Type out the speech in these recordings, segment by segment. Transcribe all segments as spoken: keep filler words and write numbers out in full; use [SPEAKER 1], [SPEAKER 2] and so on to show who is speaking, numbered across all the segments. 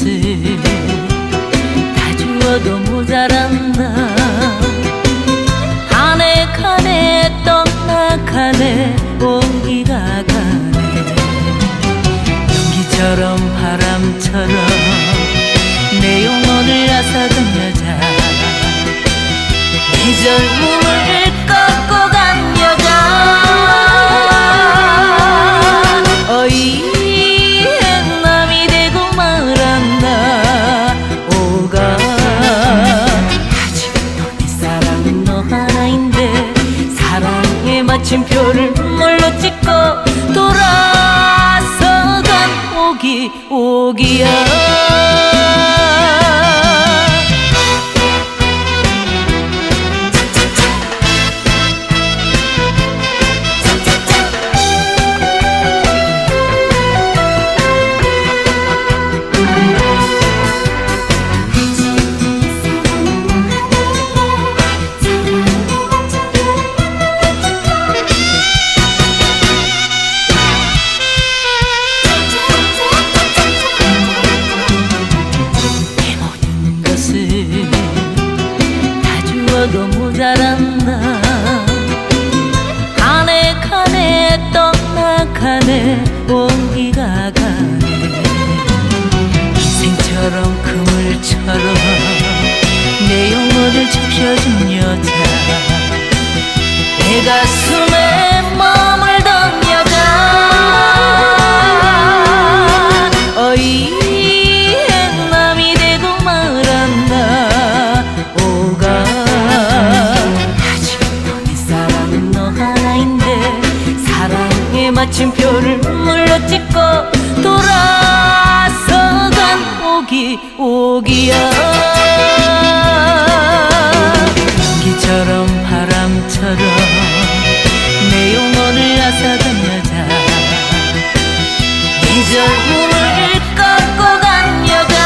[SPEAKER 1] 것을 다 주어도 모자란다. 가네 가네 떠나가네 온기가 가네. 연기처럼 바람처럼 내 영혼을 앗아간 여자, 내 젊음을 꺾고 간 여자. 어이 행남이 되고 말았나. 오가 아직도 내 사랑은 너 하나인데 사랑의 마침표를 뭘로 찍고 돌아서 간 오기 오기야. 도 모자란다. 가네 가네 떠나가네 온기가 가네. 인생처럼 그물처럼 내 영혼을 적셔준 여자, 내 가슴에 머물던 여자. 어이 행남이 되고 말았나. 오가 마침표를 물러 찍고 돌아서 간 오기 오기야. 연기처럼 바람처럼 내 영혼을 앗아간 여자, 내 젊음을 꺾고 간 여자.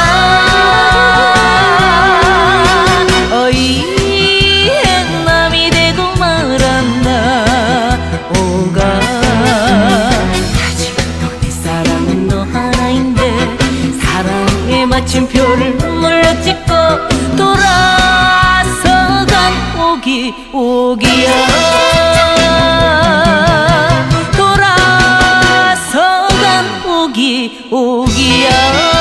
[SPEAKER 1] 어이 행남이 되고 말았나. 오가 마침표를 물러 찍고 돌아서 간 오기 오기야. 돌아서 간 오기 오기야.